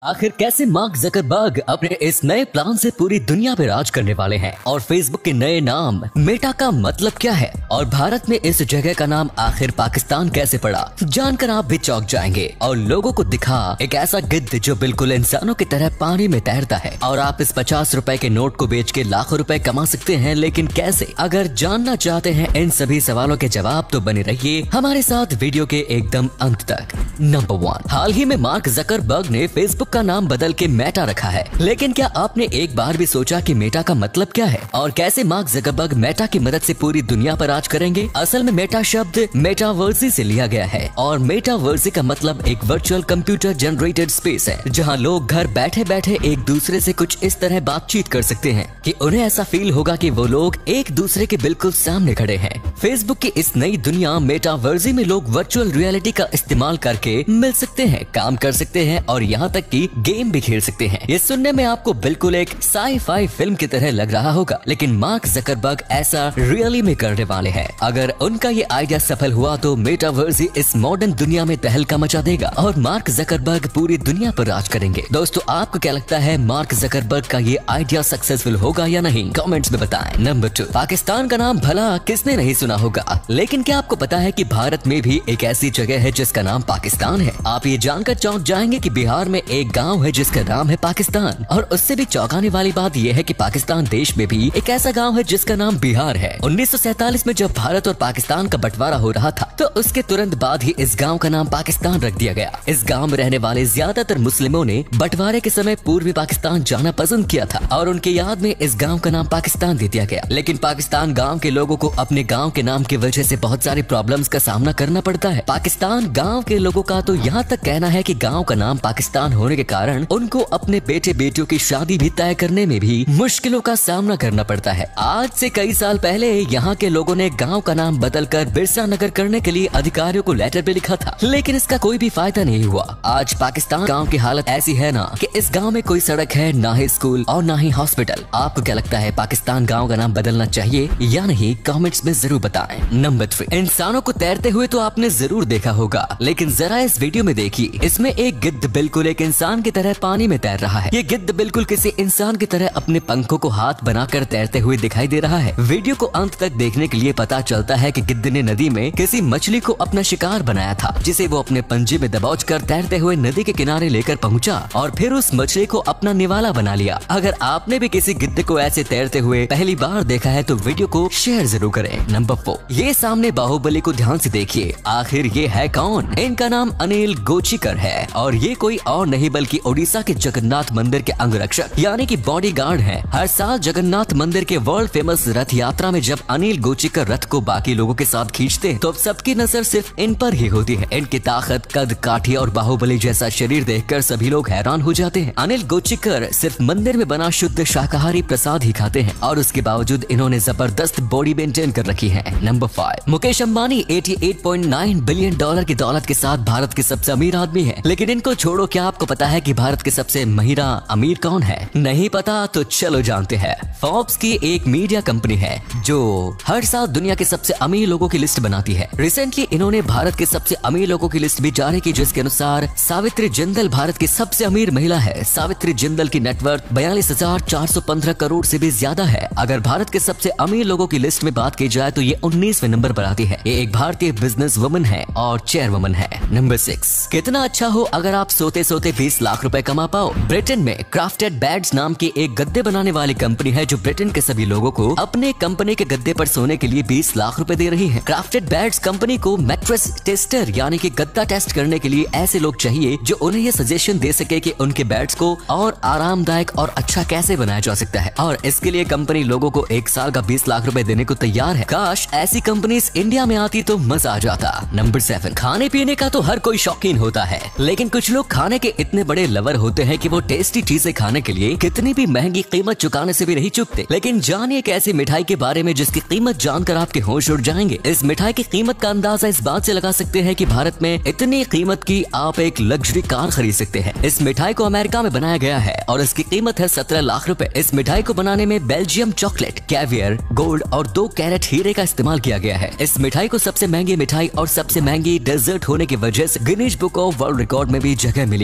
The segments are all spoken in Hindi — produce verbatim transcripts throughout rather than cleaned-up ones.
आखिर कैसे मार्क जकरबर्ग अपने इस नए प्लान से पूरी दुनिया पे राज करने वाले हैं और फेसबुक के नए नाम मेटा का मतलब क्या है और भारत में इस जगह का नाम आखिर पाकिस्तान कैसे पड़ा, जानकर आप भी चौंक जाएंगे। और लोगों को दिखा एक ऐसा गिद्ध जो बिल्कुल इंसानों की तरह पानी में तैरता है और आप इस पचास रुपए के नोट को बेच के लाखों रुपए कमा सकते हैं, लेकिन कैसे? अगर जानना चाहते हैं इन सभी सवालों के जवाब तो बने रहिए हमारे साथ वीडियो के एकदम अंत तक। नंबर वन, हाल ही में मार्क जकरबर्ग ने फेसबुक का नाम बदल के मेटा रखा है, लेकिन क्या आपने एक बार भी सोचा कि मेटा का मतलब क्या है और कैसे मार्क जकरबर्ग मेटा की मदद से पूरी दुनिया पर राज करेंगे? असल में मेटा शब्द मेटावर्सी से लिया गया है और मेटावर्सी का मतलब एक वर्चुअल कंप्यूटर जनरेटेड स्पेस है जहां लोग घर बैठे बैठे एक दूसरे से कुछ इस तरह बातचीत कर सकते हैं कि उन्हें ऐसा फील होगा कि वो लोग एक दूसरे के बिल्कुल सामने खड़े हैं। फेसबुक की इस नई दुनिया मेटावर्सी में लोग वर्चुअल रियलिटी का इस्तेमाल करके मिल सकते हैं, काम कर सकते हैं और यहाँ तक कि गेम भी खेल सकते हैं। ये सुनने में आपको बिल्कुल एक साई-फाई फिल्म की तरह लग रहा होगा, लेकिन मार्क जकरबर्ग ऐसा रियली में करने वाले हैं। अगर उनका ये आइडिया सफल हुआ तो मेटावर्सी इस मॉडर्न दुनिया में तहलका मचा देगा और मार्क जकरबर्ग पूरी दुनिया पर राज करेंगे। दोस्तों, आपको क्या लगता है मार्क जकरबर्ग का ये आइडिया सक्सेसफुल होगा या नहीं? कमेंट्स में बताएं। नंबर टू, पाकिस्तान का नाम भला किसने नहीं सुना होगा, लेकिन क्या आपको पता है कि भारत में भी एक ऐसी जगह है जिसका नाम पाकिस्तान है? आप ये जानकर चौंक जाएंगे कि बिहार में एक गांव है जिसका नाम है पाकिस्तान, और उससे भी चौंकाने वाली बात यह है कि पाकिस्तान देश में भी एक ऐसा गांव है जिसका नाम बिहार है। उन्नीस सौ सैतालीस में जब भारत और पाकिस्तान का बंटवारा हो रहा था तो उसके तुरंत बाद ही इस गांव का नाम पाकिस्तान रख दिया गया। इस गांव में रहने वाले ज्यादातर मुस्लिमों ने बंटवारे के समय पूर्वी पाकिस्तान जाना पसंद किया था और उनके याद में इस गाँव का नाम पाकिस्तान दे दिया गया। लेकिन पाकिस्तान गाँव के लोगों को अपने गाँव के नाम की वजह से बहुत सारे प्रॉब्लम्स का सामना करना पड़ता है। पाकिस्तान गाँव के लोगों का तो यहाँ तक कहना है कि गाँव का नाम पाकिस्तान होने के कारण उनको अपने बेटे बेटियों की शादी भी तय करने में भी मुश्किलों का सामना करना पड़ता है। आज से कई साल पहले यहाँ के लोगों ने गांव का नाम बदलकर बिरसा नगर करने के लिए अधिकारियों को लेटर भी लिखा था, लेकिन इसका कोई भी फायदा नहीं हुआ। आज पाकिस्तान गांव की हालत ऐसी है ना कि इस गांव में कोई सड़क है, ना ही स्कूल और ना ही हॉस्पिटल। आपको क्या लगता है पाकिस्तान गाँव का नाम बदलना चाहिए या नहीं? कॉमेंट्स में जरूर बताएं। नंबर थ्री, इंसानों को तैरते हुए तो आपने जरूर देखा होगा, लेकिन जरा इस वीडियो में देखिए। इसमें एक गिद्ध बिल्कुल एक इंसान की तरह पानी में तैर रहा है। ये गिद्ध बिल्कुल किसी इंसान की तरह अपने पंखों को हाथ बनाकर तैरते हुए दिखाई दे रहा है। वीडियो को अंत तक देखने के लिए पता चलता है कि गिद्ध ने नदी में किसी मछली को अपना शिकार बनाया था, जिसे वो अपने पंजे में दबोचकर तैरते हुए नदी के किनारे लेकर पहुंचा और फिर उस मछली को अपना निवाला बना लिया। अगर आपने भी किसी गिद्ध को ऐसे तैरते हुए पहली बार देखा है तो वीडियो को शेयर जरूर करें। नंबर फोर, ये सामने बाहुबली को ध्यान से देखिए। आखिर ये है कौन? इनका नाम अनिल गोचीकर है और ये कोई और नहीं बल्कि ओडिशा के जगन्नाथ मंदिर के अंगरक्षक यानी कि बॉडीगार्ड हैं। हर साल जगन्नाथ मंदिर के वर्ल्ड फेमस रथ यात्रा में जब अनिल गोचीकर रथ को बाकी लोगों के साथ खींचते हैं तो अब सबकी नजर सिर्फ इन पर ही होती है। इनकी ताकत, कद काठी और बाहुबली जैसा शरीर देखकर सभी लोग हैरान हो जाते हैं। अनिल गोचीकर सिर्फ मंदिर में बना शुद्ध शाकाहारी प्रसाद ही खाते हैं और उसके बावजूद इन्होंने जबरदस्त बॉडी मेंटेन कर रखी है। नंबर फाइव, मुकेश अंबानी अठासी पॉइंट नौ बिलियन डॉलर की दौलत के साथ भारत के सबसे अमीर आदमी है, लेकिन इनको छोड़ो, क्या आपको पता है कि भारत के सबसे महिला अमीर कौन है? नहीं पता तो चलो जानते हैं। फोर्ब्स की एक मीडिया कंपनी है जो हर साल दुनिया के सबसे अमीर लोगों की लिस्ट बनाती है। रिसेंटली इन्होंने भारत के सबसे अमीर लोगों की लिस्ट भी जारी की, जिसके अनुसार सावित्री जिंदल भारत की सबसे अमीर महिला है। सावित्री जिंदल की नेटवर्थ बयालीस हजार चार सौ पंद्रह करोड़ से भी ज्यादा है। अगर भारत के सबसे अमीर लोगों की लिस्ट में बात की जाए तो ये उन्नीसवें नंबर पर आती है। ये एक भारतीय बिजनेस वुमन है और चेयरवुमन है। नंबर सिक्स, कितना अच्छा हो अगर आप सोते सोते बीस लाख रुपए कमा पाओ। ब्रिटेन में क्राफ्टेड बेड्स नाम की एक गद्दे बनाने वाली कंपनी है जो ब्रिटेन के सभी लोगों को अपने कंपनी के गद्दे पर सोने के लिए बीस लाख रुपए दे रही है। क्राफ्टेड बेड्स कंपनी को मैट्रेस टेस्टर यानी कि गद्दा टेस्ट करने के लिए ऐसे लोग चाहिए जो उन्हें ये सजेशन दे सके कि उनके बेड्स को और आरामदायक और अच्छा कैसे बनाया जा सकता है, और इसके लिए कंपनी लोगों को एक साल का बीस लाख रुपए देने को तैयार है। काश ऐसी कंपनीज इंडिया में आती तो मजा आ जाता। नंबर सेवन, खाने पीने का तो हर कोई शौकीन होता है, लेकिन कुछ लोग खाने के इतने बड़े लवर होते हैं कि वो टेस्टी चीजें खाने के लिए कितनी भी महंगी कीमत चुकाने से भी नहीं चुकते। लेकिन जानिए एक ऐसी मिठाई के बारे में जिसकी कीमत जानकर आपके होश उड़ जाएंगे। इस मिठाई की कीमत का अंदाजा इस बात से लगा सकते हैं कि भारत में इतनी कीमत की आप एक लग्जरी कार खरीद सकते हैं। इस मिठाई को अमेरिका में बनाया गया है और इसकी कीमत है सत्रह लाख रुपए। इस मिठाई को बनाने में बेल्जियम चॉकलेट, कैवियर, गोल्ड और दो कैरेट हीरे का इस्तेमाल किया गया है। इस मिठाई को सबसे महंगी मिठाई और सबसे महंगी डेजर्ट होने की वजह से Guinness book of world record में भी जगह मिली हुई है।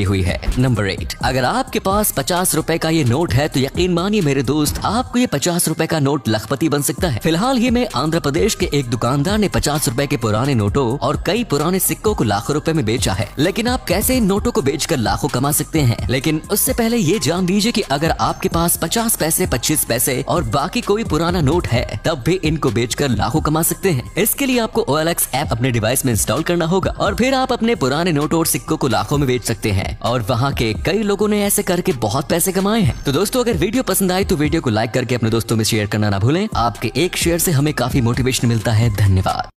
नंबर एट, अगर आपके पास पचास रुपए का ये नोट है तो यकीन मानिए मेरे दोस्त, आपको ये पचास रुपए का नोट लखपति बन सकता है। फिलहाल ही में आंध्र प्रदेश के एक दुकानदार ने पचास रुपए के पुराने नोटों और कई पुराने सिक्कों को लाखों रुपए में बेचा है। लेकिन आप कैसे इन नोटों को बेचकर लाखों कमा सकते हैं? लेकिन उससे पहले ये जान लीजिए कि अगर आपके पास पचास पैसे, पच्चीस पैसे और बाकी कोई पुराना नोट है तब भी इनको बेचकर लाखों कमा सकते हैं। इसके लिए आपको ओ एल एक्स ऐप अपने डिवाइस में इंस्टॉल करना होगा और फिर आप अपने पुराने नोटों और सिक्कों को लाखों में बेच सकते हैं। और वहाँ के कई लोगों ने ऐसे करके बहुत पैसे कमाए हैं। तो दोस्तों, अगर वीडियो पसंद आए तो वीडियो को लाइक करके अपने दोस्तों में शेयर करना ना भूलें। आपके एक शेयर से हमें काफी मोटिवेशन मिलता है। धन्यवाद।